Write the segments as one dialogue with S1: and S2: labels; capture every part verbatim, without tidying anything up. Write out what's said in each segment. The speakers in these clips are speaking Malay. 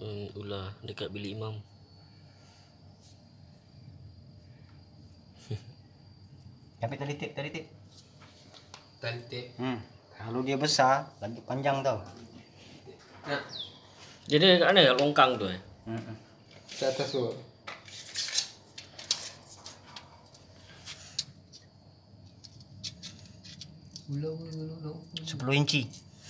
S1: Hmm, ular dekat bilik imam.
S2: Tapi tali tip, tali tip.
S3: Tali tip.
S2: Hmm. Kalau dia besar, lagi panjang tau.
S3: Nah,
S1: Jadi kat mana? Kat longkang tu eh?
S2: Hmm.
S3: ke atas tu. Ulau, ulau, ulau.
S2: sepuluh inci.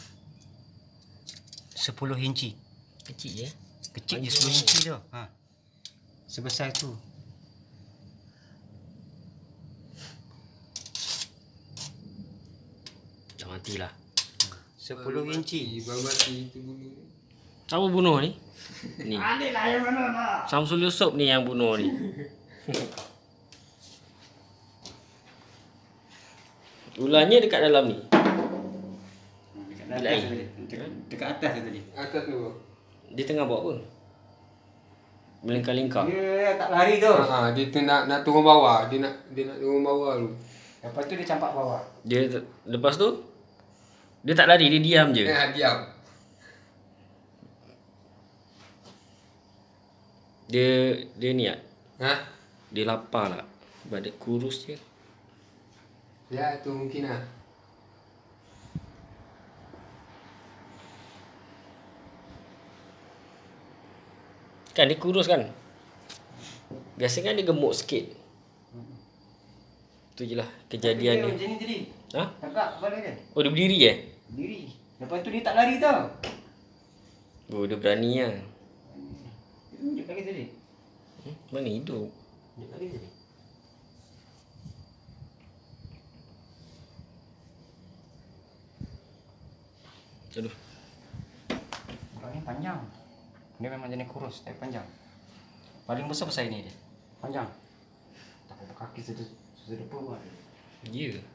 S2: sepuluh inci.
S1: Kecil je.
S2: Kecil je sepuluh inci tu. Ha. Sebesar tu.
S1: Dah matilah.
S2: sepuluh inci.
S3: Baru mati tu bulu.
S1: Siapa bunuh ni? Ni.
S2: Adik lah yang mana nak?
S1: Samsul Yusof ni yang bunuh ni. Ularnya dekat dalam ni.
S2: Dekat atas tadi. Dekat, dekat atas tadi.
S3: Atas tu.
S1: Dia tengah buat apa? Melingkar-lingkar.
S2: Dia tak lari tu.
S3: Ha, dia tu nak nak turun bawah. Dia nak dia nak turun bawah tu.
S2: Lepas tu dia campak bawah.
S1: Dia lepas tu dia tak lari, dia diam je.
S3: Eh, diam.
S1: Dia dia ni ah.
S3: Ha?
S1: Dia lapar lah. Badan kurus je.
S3: Ya, tu mungkin lah.
S1: Kan dia kurus kan? Biasanya dia gemuk sikit. Tu je lah kejadian
S2: dia.
S1: dia.
S2: Macam ni tadi.
S1: Ha?
S2: Tangkap kepala dia.
S1: Oh dia berdiri eh?
S2: Diri. Lepas tu dia tak lari tau.
S1: Oh dia berani lah.
S2: Dia tunjuk lagi tadi.
S1: Hmm? Mana hidup?
S2: Tunjuk lagi tadi.
S1: Aduh.
S2: Ular ni panjang. Dia memang jenis kurus tapi panjang. Paling besar besar ini dia. Panjang. Tak apa kaki sudah sudah depan.
S1: Ya. Yeah.